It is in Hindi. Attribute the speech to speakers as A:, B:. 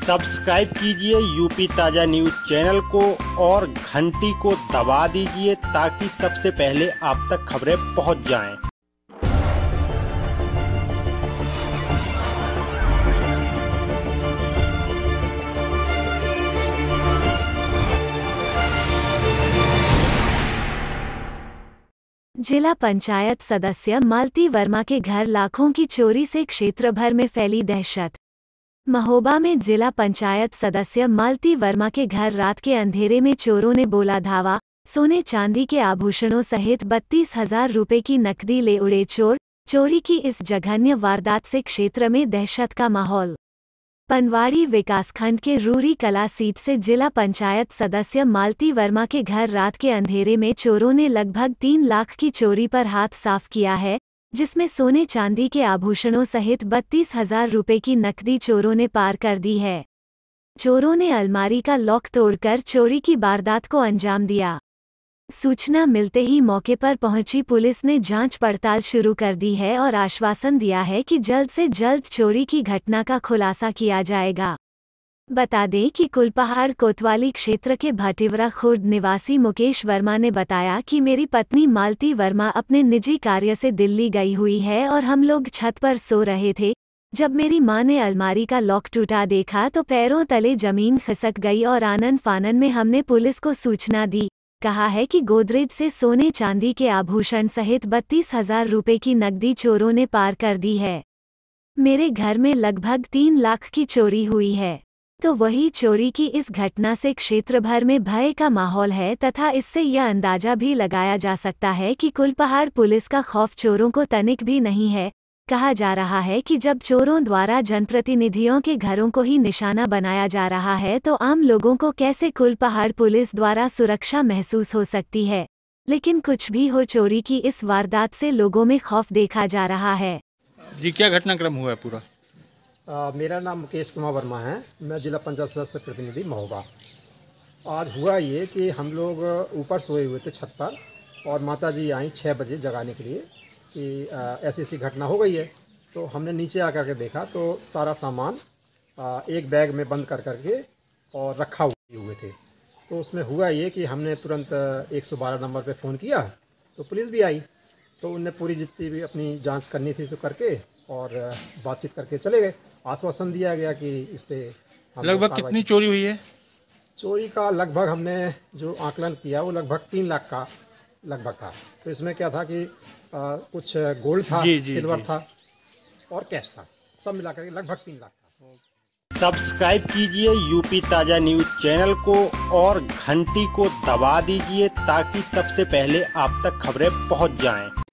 A: सब्सक्राइब कीजिए यूपी ताजा न्यूज चैनल को और घंटी को दबा दीजिए ताकि सबसे पहले आप तक खबरें पहुंच जाएं।
B: जिला पंचायत सदस्य मालती वर्मा के घर लाखों की चोरी से क्षेत्र भर में फैली दहशत। महोबा में जिला पंचायत सदस्य मालती वर्मा के घर रात के अंधेरे में चोरों ने बोला धावा। सोने चांदी के आभूषणों सहित 32,000 रुपए की नकदी ले उड़े चोर। चोरी की इस जघन्य वारदात से क्षेत्र में दहशत का माहौल। पनवाड़ी विकासखंड के रूरी कला सीट से जिला पंचायत सदस्य मालती वर्मा के घर रात के अंधेरे में चोरों ने लगभग 3 लाख की चोरी पर हाथ साफ किया है, जिसमें सोने चांदी के आभूषणों सहित 32,000 रुपए की नकदी चोरों ने पार कर दी है। चोरों ने अलमारी का लॉक तोड़कर चोरी की वारदात को अंजाम दिया। सूचना मिलते ही मौके पर पहुंची पुलिस ने जांच पड़ताल शुरू कर दी है और आश्वासन दिया है कि जल्द से जल्द चोरी की घटना का खुलासा किया जाएगा। बता दें कि कुलपहाड़ कोतवाली क्षेत्र के भाटिवरा खुर्द निवासी मुकेश वर्मा ने बताया कि मेरी पत्नी मालती वर्मा अपने निजी कार्य से दिल्ली गई हुई है और हम लोग छत पर सो रहे थे। जब मेरी मां ने अलमारी का लॉक टूटा देखा तो पैरों तले जमीन खिसक गई और आनन फानन में हमने पुलिस को सूचना दी। कहा है कि गोदरेज से सोने चांदी के आभूषण सहित 32,000 रुपए की नकदी चोरों ने पार कर दी है। मेरे घर में लगभग 3 लाख की चोरी हुई है। तो वही चोरी की इस घटना से क्षेत्र भर में भय का माहौल है तथा इससे यह अंदाजा भी लगाया जा सकता है कि कुलपहाड़ पुलिस का खौफ चोरों को तनिक भी नहीं है। कहा जा रहा है कि जब चोरों द्वारा जनप्रतिनिधियों के घरों को ही निशाना बनाया जा रहा है तो आम लोगों को कैसे कुलपहाड़ पुलिस द्वारा सुरक्षा महसूस हो सकती है। लेकिन कुछ भी हो, चोरी की इस वारदात से लोगों में खौफ देखा जा रहा है।
C: जी, क्या घटनाक्रम हुआ है पूरा?
D: मेरा नाम मुकेश कुमार वर्मा है। मैं जिला पंचायत सदस्य प्रतिनिधि महोबा। आज हुआ ये कि हम लोग ऊपर सोए हुए थे छत पर और माताजी आई 6 बजे जगाने के लिए कि ऐसी ऐसी घटना हो गई है। तो हमने नीचे आकर के देखा तो सारा सामान एक बैग में बंद कर करके और रखा हुए थे। तो उसमें हुआ ये कि हमने तुरंत 112 नंबर पे फ़ोन किया तो पुलिस भी आई। तो उनने पूरी जितनी भी अपनी जांच करनी थी तो करके और बातचीत करके चले गए। आश्वासन दिया गया कि इस पे
C: लगभग कितनी चोरी हुई है?
D: चोरी का लगभग हमने जो आकलन किया वो लगभग 3 लाख का लगभग था। तो इसमें क्या था कि कुछ गोल्ड था, सिल्वर था और कैश था, सब मिलाकर के लगभग 3 लाख था।
A: सब्सक्राइब कीजिए यूपी ताजा न्यूज चैनल को और घंटी को दबा दीजिए ताकि सबसे पहले आप तक खबरें पहुंच जाएं।